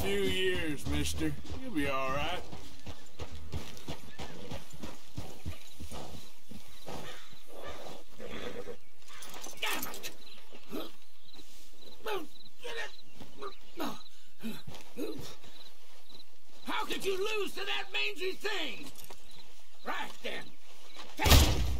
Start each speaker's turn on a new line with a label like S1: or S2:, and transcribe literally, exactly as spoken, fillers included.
S1: few years, mister. You'll be all right.
S2: How could you lose to that mangy thing? Right then. Take it.